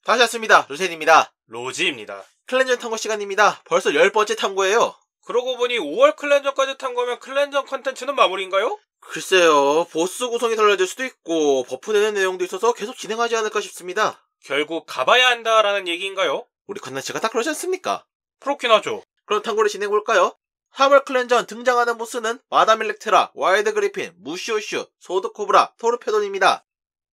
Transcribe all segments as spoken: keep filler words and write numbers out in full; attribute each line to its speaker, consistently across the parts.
Speaker 1: 다시 왔습니다. 루센입니다.
Speaker 2: 로지입니다.
Speaker 1: 클렌전 탐구 시간입니다. 벌써 열 번째 탐구예요.
Speaker 2: 그러고 보니 오월 클렌전까지 탐구하면 클렌전 컨텐츠는 마무리인가요?
Speaker 1: 글쎄요. 보스 구성이 달라질 수도 있고 버프되는 내용도 있어서 계속 진행하지 않을까 싶습니다.
Speaker 2: 결국 가봐야 한다라는 얘기인가요?
Speaker 1: 우리 컨텐츠가 다 그러지 않습니까?
Speaker 2: 그렇긴 하죠.
Speaker 1: 그럼 탐구를 진행해볼까요? 삼월 클렌전 등장하는 보스는 마담 일렉트라, 와일드 그리핀, 무시오슈, 소드 코브라, 토르페돈입니다.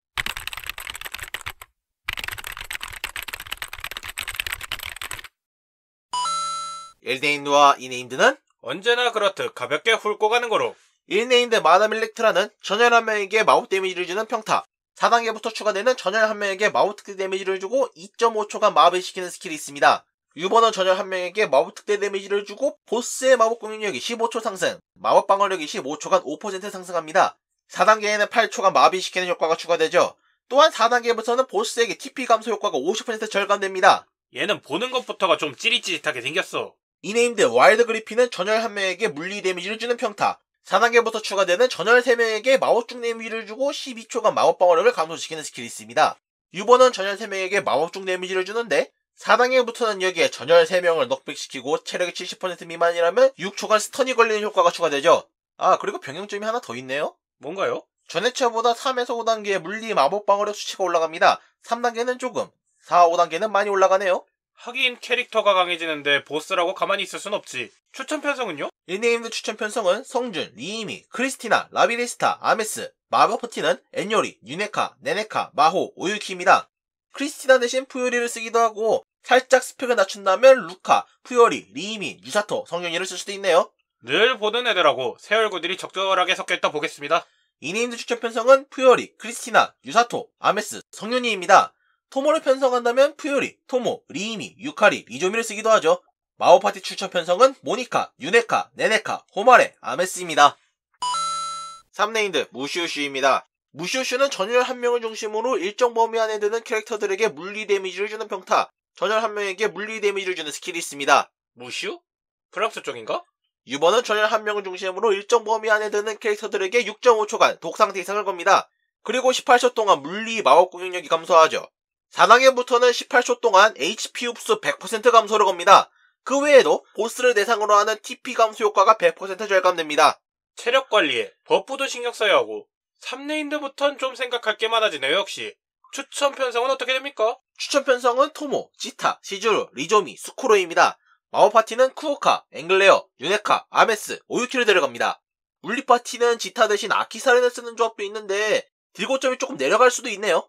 Speaker 1: 일네임드와 이네임드는
Speaker 2: 언제나 그렇듯 가볍게 훑고 가는 거로.
Speaker 1: 일네임드 마담 일렉트라는 전열 한 명에게 마법 데미지를 주는 평타, 사 단계부터 추가되는 전열 한 명에게 마법 특대 데미지를 주고 이 점 오 초간 마비시키는 스킬이 있습니다. 유버는 전열 한 명에게 마법 특대 데미지를 주고 보스의 마법 공격력이 십오 초 상승, 마법 방어력이 십오 초간 오 퍼센트 상승합니다. 사 단계에는 팔 초간 마비시키는 효과가 추가되죠. 또한 사 단계부터는 보스에게 티피 감소 효과가 오십 퍼센트 절감됩니다.
Speaker 2: 얘는 보는 것부터가 좀 찌릿찌릿하게 생겼어.
Speaker 1: 이네임드 와일드 그리핀은 전열 한 명에게 물리 데미지를 주는 평타, 사 단계부터 추가되는 전열 세 명에게 마법중 데미지를 주고 십이 초간 마법 방어력을 감소시키는 스킬이 있습니다. 유버는 전열 세 명에게 마법중 데미지를 주는데 사 단계부터는 여기에 전열 세 명을 넉백시키고 체력이 칠십 퍼센트 미만이라면 육 초간 스턴이 걸리는 효과가 추가되죠. 아, 그리고 변경점이 하나 더 있네요.
Speaker 2: 뭔가요?
Speaker 1: 전 회차보다 삼에서 오 단계의 물리 마법 방어력 수치가 올라갑니다. 삼 단계는 조금, 사, 오 단계는 많이 올라가네요.
Speaker 2: 하긴 캐릭터가 강해지는데 보스라고 가만히 있을 순 없지. 추천 편성은요?
Speaker 1: 일네임드 추천 편성은 성준, 리이미, 크리스티나, 라비리스타, 아메스, 마법포티는 엔요리, 유네카, 네네카, 마호, 오유키입니다. 크리스티나 대신 푸요리를 쓰기도 하고 살짝 스펙을 낮춘다면 루카, 푸요리, 리이미, 유사토, 성윤이를 쓸 수도 있네요.
Speaker 2: 늘 보던 애들하고 새 얼굴들이 적절하게 섞여있다 보겠습니다.
Speaker 1: 이네임드 추천 편성은 푸요리, 크리스티나, 유사토, 아메스, 성윤이입니다. 토모를 편성한다면 푸요리, 토모, 리이미, 유카리, 이조미를 쓰기도 하죠. 마오파티 추천 편성은 모니카, 유네카, 네네카, 호마레, 아메스입니다. 삼 네임드 무시오슈입니다. 무시오슈는 전열 한 명을 중심으로 일정 범위 안에 드는 캐릭터들에게 물리 데미지를 주는 평타, 전열 한 명에게 물리 데미지를 주는 스킬이 있습니다.
Speaker 2: 무슈? 프랑스 쪽인가?
Speaker 1: 유버는 전열 한 명을 중심으로 일정 범위 안에 드는 캐릭터들에게 육 점 오 초간 독상태 이상을 겁니다. 그리고 십팔 초 동안 물리 마법 공격력이 감소하죠. 사 단계부터는 십팔 초 동안 에이치피 흡수 백 퍼센트 감소를 겁니다. 그 외에도 보스를 대상으로 하는 티피 감소 효과가 백 퍼센트 절감됩니다.
Speaker 2: 체력 관리에 버프도 신경 써야 하고 삼 네임드부턴 좀 생각할 게 많아지네요. 역시. 추천 편성은 어떻게 됩니까?
Speaker 1: 추천 편성은 토모, 지타, 시즈루, 리조미, 수쿠로입니다. 마법 파티는 쿠오카, 앵글레어, 유네카, 아메스, 오유키를 데려갑니다. 물리 파티는 지타 대신 아키사렌을 쓰는 조합도 있는데 딜고점이 조금 내려갈 수도 있네요.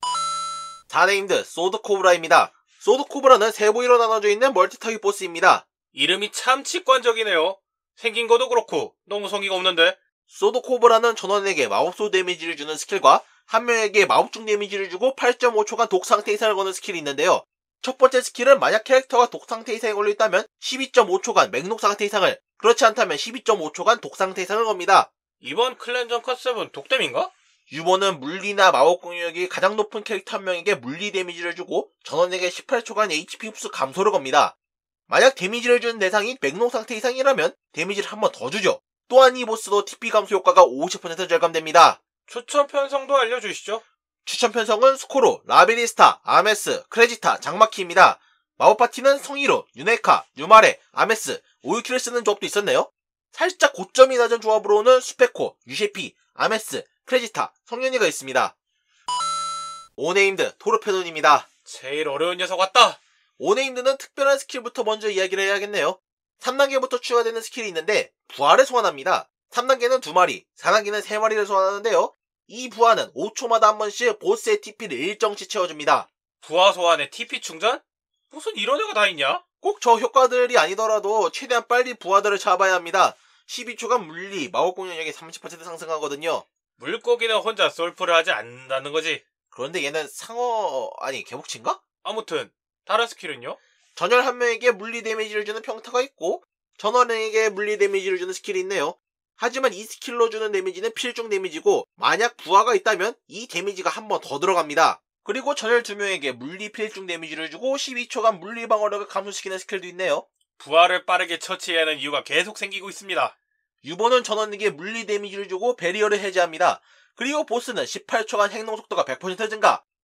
Speaker 1: 사 네임드 소드 코브라입니다. 소드 코브라는 세 부위로 나눠져 있는 멀티타깃 보스입니다.
Speaker 2: 이름이 참 직관적이네요. 생긴 것도 그렇고 너무 성의가 없는데.
Speaker 1: 소드 코브라는 전원에게 마법소 데미지를 주는 스킬과 한 명에게 마법중 데미지를 주고 팔 점 오 초간 독상태 이상을 거는 스킬이 있는데요. 첫 번째 스킬은 만약 캐릭터가 독상태 이상에 걸려있다면 십이 점 오 초간 맹독상태 이상을, 그렇지 않다면 십이 점 오 초간 독상태 이상을 겁니다.
Speaker 2: 이번 클렌전 컨셉은 독뎀인가?
Speaker 1: 유버는 물리나 마법 공격력이 가장 높은 캐릭터 한 명에게 물리 데미지를 주고 전원에게 십팔 초간 에이치피 흡수 감소를 겁니다. 만약 데미지를 주는 대상이 맥록 상태 이상이라면 데미지를 한 번 더 주죠. 또한 이 보스도 티피 감소 효과가 오십 퍼센트 절감됩니다.
Speaker 2: 추천 편성도 알려주시죠.
Speaker 1: 추천 편성은 스코로, 라비리스타, 아메스, 크레지타, 장마키입니다. 마법 파티는 성이로, 유네카, 유마레, 아메스, 오유키를 쓰는 조합도 있었네요. 살짝 고점이 낮은 조합으로는 수페코, 유셰피, 아메스, 크레지타, 성윤이가 있습니다. 오 네임드 토르페돈입니다.
Speaker 2: 제일 어려운 녀석 왔다.
Speaker 1: 오 네임드는 특별한 스킬부터 먼저 이야기를 해야겠네요. 삼 단계부터 추가되는 스킬이 있는데 부하를 소환합니다. 삼 단계는 두 마리, 사 단계는 세 마리를 소환하는데요. 이 부하는 오 초마다 한 번씩 보스의 티피를 일정치 채워줍니다.
Speaker 2: 부하 소환에 티피 충전? 무슨 이런 애가 다 있냐?
Speaker 1: 꼭 저 효과들이 아니더라도 최대한 빨리 부하들을 잡아야 합니다. 십이 초간 물리, 마법 공격력이 삼십 퍼센트 상승하거든요.
Speaker 2: 물고기는 혼자 솔프를 하지 않는다는 거지.
Speaker 1: 그런데 얘는 상어... 아니 개복치인가?
Speaker 2: 아무튼 다른 스킬은요?
Speaker 1: 전열 한 명에게 물리 데미지를 주는 평타가 있고 전원에게 물리 데미지를 주는 스킬이 있네요. 하지만 이 스킬로 주는 데미지는 필중 데미지고 만약 부하가 있다면 이 데미지가 한 번 더 들어갑니다. 그리고 전열 두 명에게 물리 필중 데미지를 주고 십이 초간 물리 방어력을 감소시키는 스킬도 있네요.
Speaker 2: 부하를 빠르게 처치해야 하는 이유가 계속 생기고 있습니다.
Speaker 1: 유보는 전원에게 물리 데미지를 주고 베리어를 해제합니다. 그리고 보스는 십팔 초간 행동 속도가 백 퍼센트 증가,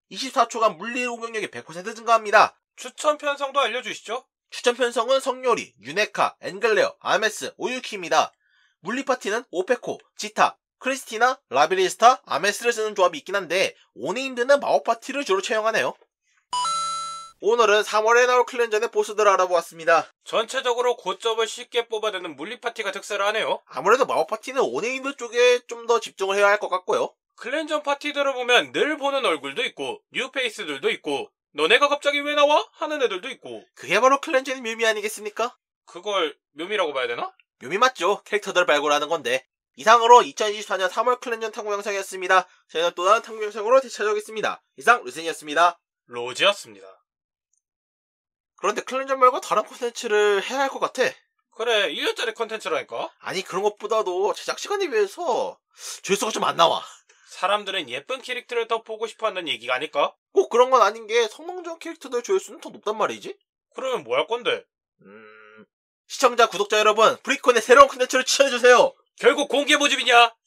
Speaker 1: 이십사 초간 물리 공격력이 백 퍼센트 증가합니다.
Speaker 2: 추천 편성도 알려주시죠.
Speaker 1: 추천 편성은 성요리, 유네카, 엔글레어, 아메스, 오유키입니다. 물리 파티는 오페코, 지타, 크리스티나, 라비리스타, 아메스를 쓰는 조합이 있긴 한데 오네임드는 마법 파티를 주로 채용하네요. 오늘은 삼월에 나올 클렌전의 보스들을 알아보았습니다.
Speaker 2: 전체적으로 고점을 쉽게 뽑아내는 물리 파티가 특세를 하네요.
Speaker 1: 아무래도 마법 파티는 오네임드 쪽에 좀 더 집중을 해야 할 것 같고요.
Speaker 2: 클렌전 파티들을 보면 늘 보는 얼굴도 있고 뉴페이스들도 있고 너네가 갑자기 왜 나와? 하는 애들도 있고.
Speaker 1: 그게 바로 클렌전의 묘미 아니겠습니까?
Speaker 2: 그걸 묘미라고 봐야 되나?
Speaker 1: 묘미 맞죠? 캐릭터들을 발굴하는 건데. 이상으로 이천이십사 년 삼월 클렌전 탐구 영상이었습니다. 저희는 또 다른 탐구 영상으로 다시 찾아오겠습니다. 이상 루센이었습니다.
Speaker 2: 로지였습니다.
Speaker 1: 그런데 클렌전 말고 다른 콘텐츠를 해야 할 것 같아.
Speaker 2: 그래, 일 년짜리 컨텐츠라니까?
Speaker 1: 아니 그런 것보다도 제작 시간에 비해서 조회수가 좀 안 나와.
Speaker 2: 사람들은 예쁜 캐릭터를 더 보고 싶어하는 얘기가 아닐까?
Speaker 1: 꼭 그런 건 아닌 게 성능적 캐릭터들 조회수는 더 높단 말이지?
Speaker 2: 그러면 뭐 할 건데?
Speaker 1: 음... 시청자, 구독자 여러분, 프리콘의 새로운 콘텐츠를 추천해주세요.
Speaker 2: 결국 공개 모집이냐?